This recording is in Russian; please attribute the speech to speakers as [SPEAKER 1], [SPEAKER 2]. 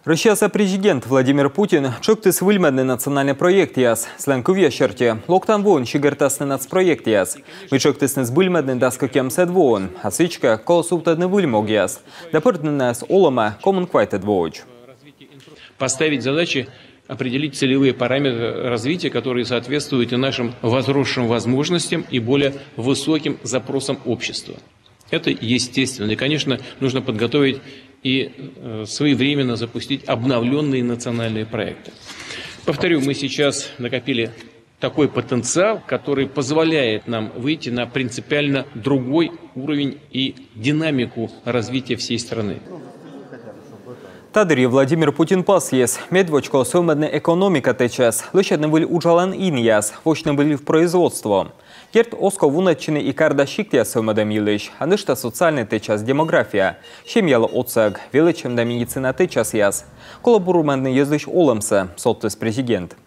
[SPEAKER 1] Россия президент Владимир Путин чоктыс выльмедный национальный проект яс. Сленковия черте. Локтан вон щигертасный нацпроект яс. Мы чоктысный выльмедный даска кемсед вон. А свечка колосуптадный выльмог яс. Допортный нас олома коммунквайтед воуч.
[SPEAKER 2] Поставить задачи, определить целевые параметры развития, которые соответствуют и нашим возросшим возможностям и более высоким запросам общества. Это естественно. И, конечно, нужно подготовить и своевременно запустить обновленные национальные проекты. Повторю, мы сейчас накопили такой потенциал, который позволяет нам выйти на принципиально другой уровень и динамику развития всей страны.
[SPEAKER 1] Тадырі Владимир Путин пас ес. Медвочко сумедна экономика течас. Лише не были уджалан ин яс. Вочне были в производство. Керт оско вунатчины и карда щиктя сумедам елиш. А нышта социальный течас демография. Щемьяла отсаг. Величем да медицина течас яс. Коллаборументный язык олымсы. Соттыс президент.